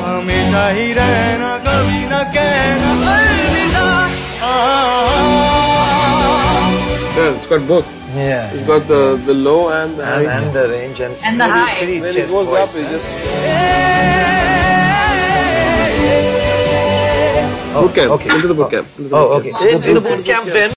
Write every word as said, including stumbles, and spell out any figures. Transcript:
हमेशा ही रहना, कभी न कहना अलविदा. Yeah, it's got both. Yeah. It's got the the low and the And, high. and the range and, And the high. pretty When it chest goes voice, up, it huh? just Oh, boot camp. okay. Into the boot camp. Into the Oh, boot okay. camp. In the boot camp then.